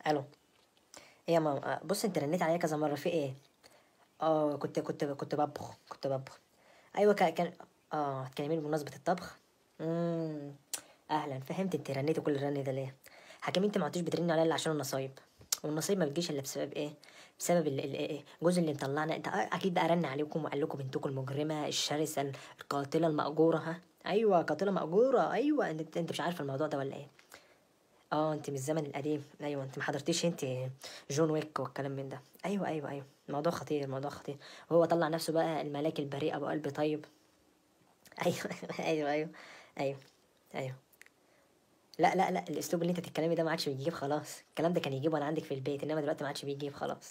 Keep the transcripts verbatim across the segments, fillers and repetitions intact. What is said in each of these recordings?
الو. ايه يا ماما؟ آه، بص انت رنيت عليا كذا مره، في ايه؟ اه كنت كنت كنت بطبخ كنت بطبخ ايوه كا- كان. اه هتكلميني بمناسبه الطبخ. امم اهلا، فهمت انت رنيتي كل الرن ده ليه. حكيم انت ما عدتش بترني عليا الا عشان النصايب، والنصيب ما بتجيش الا بسبب ايه؟ بسبب ال- ال- ايه جوز اللي مطلعنا انت. آه، اكيد بقى رن عليكم وقال لكم بنتكم المجرمه الشرسه القاتله المأجوره. ها ايوه قاتله مأجوره، ايوه انت انت مش عارفه الموضوع ده ولا ايه؟ اه انت من الزمن القديم، ايوه انت ما حضرتيش انت جون ويك والكلام من ده. ايوه ايوه ايوه، موضوع خطير، موضوع خطير. وهو طلع نفسه بقى الملاك البريء ابو قلب طيب. ايوه ايوه ايوه ايوه ايوه. لا لا لا، الاسلوب اللي انت بتتكلمي ده ما عادش بيجيب خلاص، الكلام ده كان يجيب وانا عندك في البيت، انما دلوقتي ما عادش بيجيب خلاص.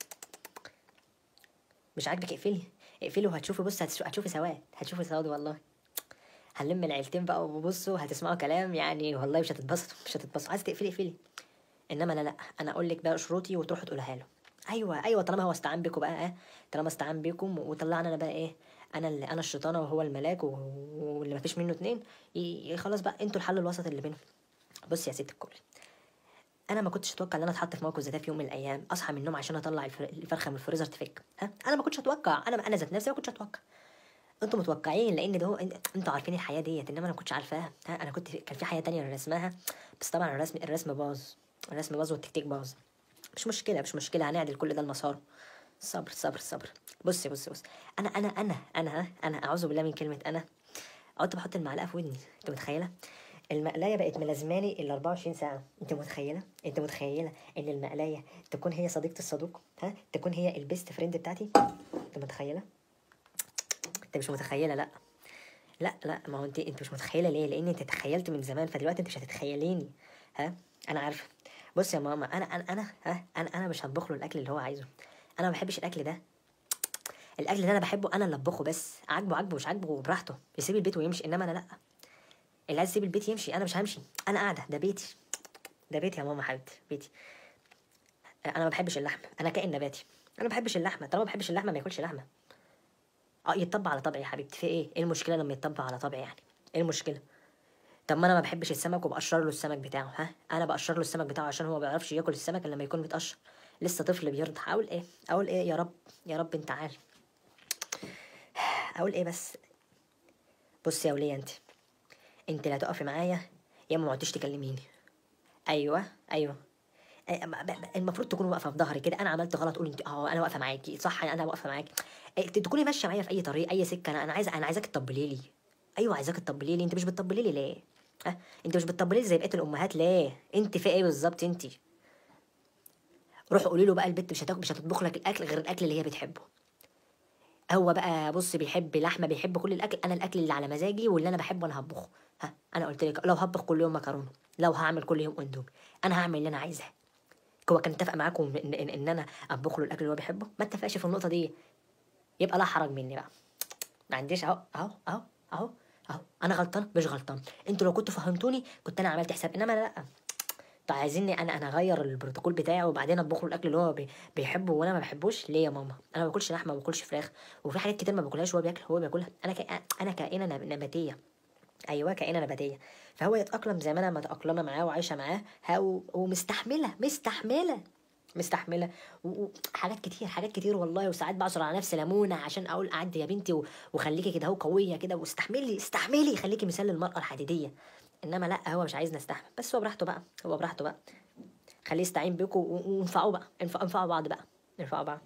مش عاجبك اقفلي، اقفلي وهتشوفي. بص هتشوفي, هتشوفي سواد، هتشوفي سواد والله. هنلم العيلتين بقى وبصوا هتسمعوا كلام يعني، والله مش هتتبسطوا، مش هتتبسطوا. عايز تقفلي اقفلي. انما لا لا، انا اقول لك بقى شروطي وتروحوا تقولها له. ايوه ايوه، طالما هو استعان بيكم بقى اه، طالما استعان بيكم وطلعنا انا بقى ايه، انا اللي انا الشيطانه وهو الملاك و- واللي مفيش منه اتنين. ي- ي- خلاص بقى انتوا الحل الوسط اللي بينهم. بص يا ست الكل، انا ما كنتش اتوقع ان انا اتحط في موقف زي ده في يوم من الايام، اصحى من النوم عشان اطلع الفر- الفرخه من الفريزر تفك. ها انا ما كنتش اتوقع، انا انا ذات نفسي ما كنتش اتوقع. انتوا متوقعين لان ده هو انتوا عارفين الحياه ديت، انما انا ما كنتش عارفاها. ها انا كنت كان في حياه تانية انا رسمها، بس طبعا الرسم الرسم باظ، الرسم باظ والتكتيك باظ. مش مشكلة، مش مشكلة، هنعدل كل ده لمساره. صبر صبر صبر. بصي بصي بصي، انا انا انا انا انا اعوذ بالله من كلمة انا. قعدت بحط المعلقة في ودني، انت متخيلة؟ المقلاية بقت ملازماني ال اربعة وعشرين ساعة، انت متخيلة؟ انت متخيلة ان المقلاية تكون هي صديقة الصدوق؟ ها تكون هي البيست فريند بتاعتي؟ انت متخيلة؟ انت مش متخيلة، لا. لا لا، ما هو انت انت مش متخيلة ليه؟ لان انت تخيلت من زمان، فدلوقتي انت مش هتتخيليني. ها انا عارفة. بص يا ماما، انا انا انا ها انا انا مش هطبخ له الاكل اللي هو عايزه. انا ما بحبش الاكل ده. الاكل اللي انا بحبه انا اللي اطبخه، بس عاجبه عاجبه مش عاجبه براحته، يسيب البيت ويمشي، انما انا لا. اللي عايز يسيب البيت يمشي، انا مش همشي. انا قاعده، ده بيتي، ده بيتي يا ماما حبيبتي، بيتي. انا ما بحبش اللحمه، انا كائن نباتي. انا ما بحبش اللحمه، طالما ما بحبش اللحمه ما ياكلش لحمه. اه يتطبع على طبعي يا حبيبتي، في ايه؟ ايه المشكله لما يتطبع على طبعي يعني؟ ايه المشكله؟ طب ما انا ما بحبش السمك وبقشر له السمك بتاعه. ها انا بقشر له السمك بتاعه عشان هو ما بيعرفش ياكل السمك الا لما يكون متقشر. لسه طفل بيرضع. اقول ايه؟ اقول ايه يا رب؟ يا رب انت عارف. اقول ايه بس؟ بصي يا وليه انت، انت لا تقفي معايا يا اما ما عدتش تكلميني. ايوه ايوه. أي- ب- ب- المفروض تكوني واقفه في ظهري كده، انا عملت غلط قولي انت اه انا واقفه معاكي صح، انا واقفه معاكي. أي- تكوني ماشيه معايا في اي طريق اي سكه، انا انا عايزه انا عايزاك تطبلي لي. ايوه عايزاك تطبلي لي، انت مش بتطبلي لي ليه؟ ها انت مش بتطبلي لي زي بقيه الامهات ليه؟ انت في ايه بالظبط انت؟ روح قولي له بقى البت مش هتاكل، مش هتطبخ لك الاكل غير الاكل اللي هي بتحبه. هو بقى بص بيحب لحمه، بيحب كل الاكل، انا الاكل اللي على مزاجي واللي انا بحبه انا هطبخه. ها انا قلت لك لو هطبخ كل يوم مكرونه، لو هعمل كل يوم اندومي، انا هعمل اللي انا عايزاه. هو كان اتفق معاكم ان, إن, إن انا اطبخ له الاكل اللي هو بيحبه؟ ما اتفقش في النقطه دي. يبقى لا حرج مني بقى. ما عنديش اهو اهو اهو اهو اهو انا غلطان مش غلطان. انتوا لو كنتوا فهمتوني كنت انا عملت حساب، انما أنا لا. طب عايزيني انا انا اغير البروتوكول بتاعي وبعدين اطبخ له الاكل اللي هو بي بيحبه وانا ما بحبوش ليه يا ماما؟ انا ما باكلش لحمه، ما باكلش فراخ، وفي حاجات كتير ما باكلهاش وهو بياكل، هو بياكلها. انا ك... انا كائنه نب- نباتيه. ايوه كائنه نباتيه. فهو يتاقلم زي ما انا متاقلمه معاه وعايشه معاه. ها و- ومستحمله مستحمله مستحمله و- وحاجات كتير، حاجات كتير والله. وساعات بعصر على نفسي ليمونه عشان اقول اعدي يا بنتي و- وخليكي كده اهو قويه كده، واستحملي استحملي خليكي مثال للمراه الحديديه. انما لا، هو مش عايزني استحمل، بس هو براحته بقى، هو براحته بقى. خليه يستعين بيكم و- وانفعوا بقى، انفعوا انفعوا بعض بقى، انفعوا بعض.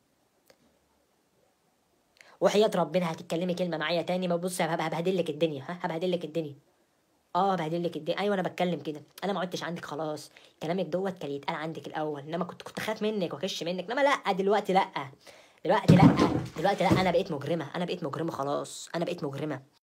وحياة ربنا هتتكلمي كلمه معايا تاني ما بص هبهدل لك الدنيا، ها هبهدل لك الدنيا. اه بهدل لك الدنيا، ايوه انا بتكلم كده، انا ما عدتش عندك خلاص. كلامك دوت كان يتقال عندك الاول، انما كنت كنت خايف منك واكش منك، انما لا دلوقتي لا. دلوقتي لا. دلوقتي لا، انا بقيت مجرمه، انا بقيت مجرمه خلاص، انا بقيت مجرمه.